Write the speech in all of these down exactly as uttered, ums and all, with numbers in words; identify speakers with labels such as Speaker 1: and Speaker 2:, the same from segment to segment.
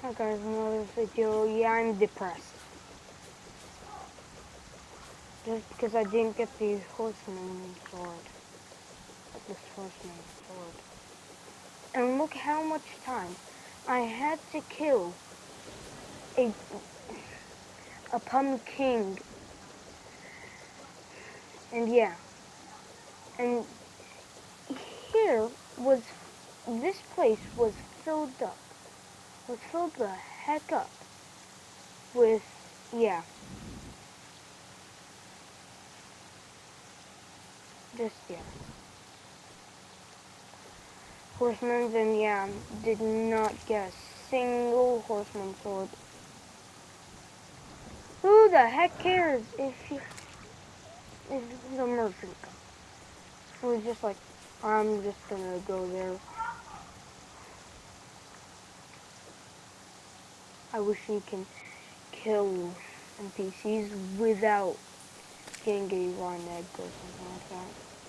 Speaker 1: Hi guys, another video. Yeah, I'm depressed. Just because I didn't get the horseman sword. This horseman sword. And look how much time I had to kill a a pumpkin. And yeah. And here was this place was filled up. Was filled the heck up with yeah. Just yeah. Horsemen, and yeah, did not get a single horseman sword. Who the heck cares if you if the merchant comes? It was just like, I'm just gonna go there. I wish you can kill N P Cs without getting a raw egg or something like that.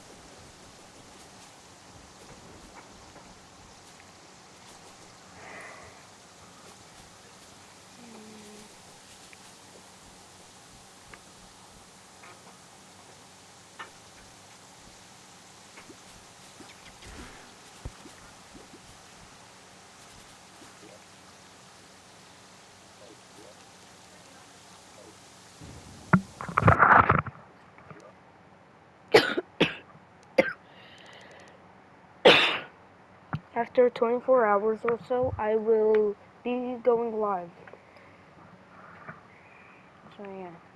Speaker 1: After twenty-four hours or so, I will be going live. So yeah.